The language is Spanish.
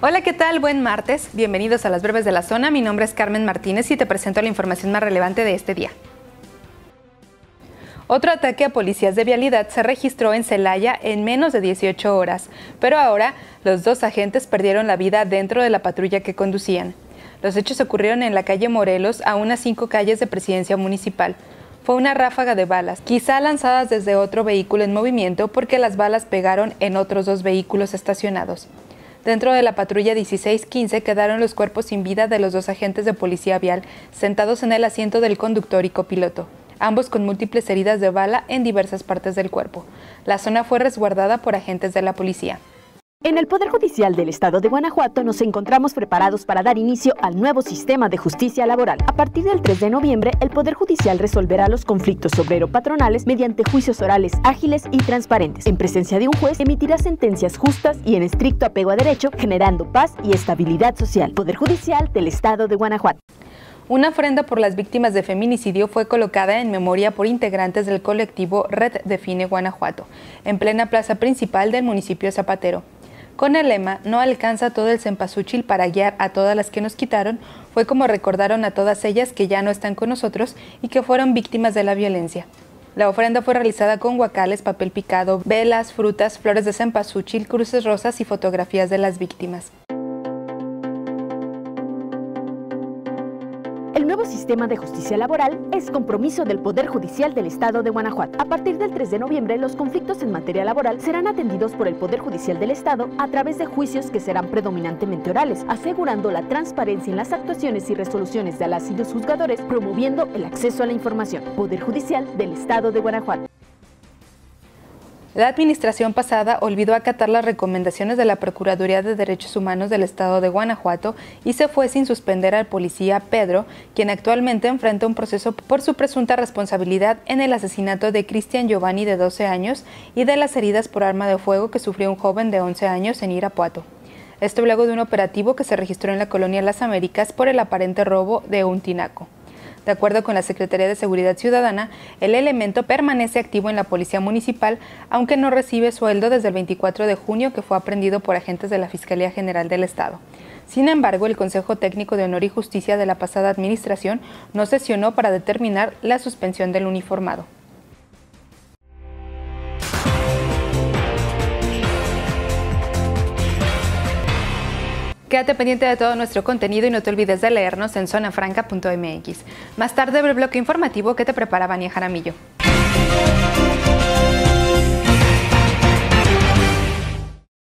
Hola, ¿qué tal? Buen martes. Bienvenidos a las breves de la zona. Mi nombre es Carmen Martínez y te presento la información más relevante de este día. Otro ataque a policías de vialidad se registró en Celaya en menos de 18 horas, pero ahora los dos agentes perdieron la vida dentro de la patrulla que conducían. Los hechos ocurrieron en la calle Morelos, a unas 5 calles de Presidencia Municipal. Fue una ráfaga de balas, quizá lanzadas desde otro vehículo en movimiento porque las balas pegaron en otros 2 vehículos estacionados. Dentro de la patrulla 1615 quedaron los cuerpos sin vida de los 2 agentes de policía vial sentados en el asiento del conductor y copiloto, ambos con múltiples heridas de bala en diversas partes del cuerpo. La zona fue resguardada por agentes de la policía. En el Poder Judicial del Estado de Guanajuato nos encontramos preparados para dar inicio al nuevo sistema de justicia laboral. A partir del 3 de noviembre, el Poder Judicial resolverá los conflictos obrero-patronales mediante juicios orales ágiles y transparentes. En presencia de un juez, emitirá sentencias justas y en estricto apego a derecho, generando paz y estabilidad social. Poder Judicial del Estado de Guanajuato. Una ofrenda por las víctimas de feminicidio fue colocada en memoria por integrantes del colectivo Red Define Guanajuato, en plena plaza principal del municipio Zapatero. Con el lema "No alcanza todo el cempasúchil para guiar a todas las que nos quitaron", fue como recordaron a todas ellas que ya no están con nosotros y que fueron víctimas de la violencia. La ofrenda fue realizada con guacales, papel picado, velas, frutas, flores de cempasúchil, cruces rosas y fotografías de las víctimas. El nuevo sistema de justicia laboral es compromiso del Poder Judicial del Estado de Guanajuato. A partir del 3 de noviembre, los conflictos en materia laboral serán atendidos por el Poder Judicial del Estado a través de juicios que serán predominantemente orales, asegurando la transparencia en las actuaciones y resoluciones de las y los juzgadores, promoviendo el acceso a la información. Poder Judicial del Estado de Guanajuato. La administración pasada olvidó acatar las recomendaciones de la Procuraduría de Derechos Humanos del Estado de Guanajuato y se fue sin suspender al policía Pedro, quien actualmente enfrenta un proceso por su presunta responsabilidad en el asesinato de Cristian Giovanni, de 12 años, y de las heridas por arma de fuego que sufrió un joven de 11 años en Irapuato. Esto luego de un operativo que se registró en la colonia Las Américas por el aparente robo de un tinaco. De acuerdo con la Secretaría de Seguridad Ciudadana, el elemento permanece activo en la Policía Municipal, aunque no recibe sueldo desde el 24 de junio que fue aprehendido por agentes de la Fiscalía General del Estado. Sin embargo, el Consejo Técnico de Honor y Justicia de la pasada administración no sesionó para determinar la suspensión del uniformado. Quédate pendiente de todo nuestro contenido y no te olvides de leernos en zonafranca.mx. Más tarde, el bloque informativo que te prepara Vania Jaramillo.